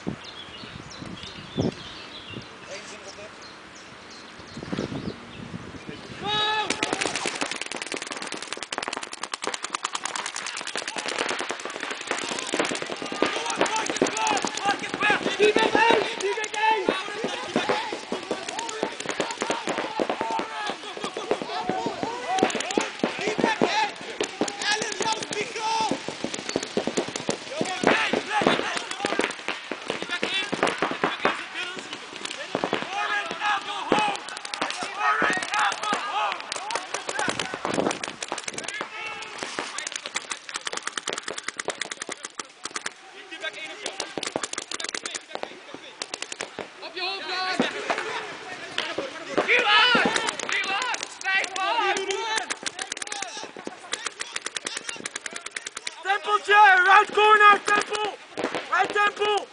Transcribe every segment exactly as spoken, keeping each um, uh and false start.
Tempeltje, right corner, tempel! Right tempel!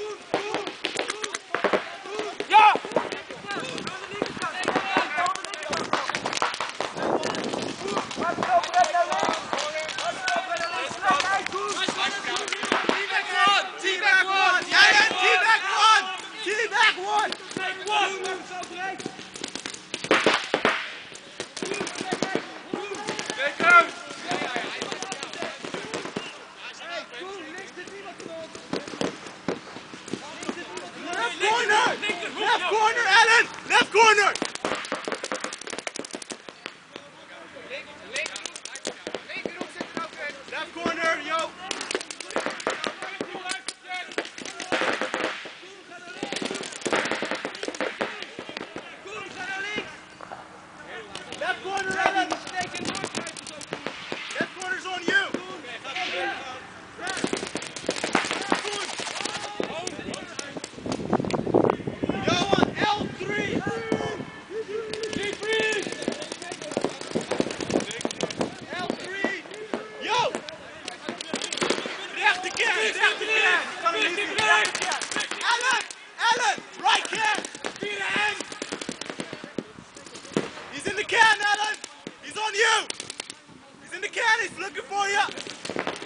Ja! Left corner, Allen! Left corner! Left corner, yo! Left corner, Allen! Left corner's on you! Allen! Allen! Right can! He's in the can, Allen! He's on you! He's in the can, he's looking for you!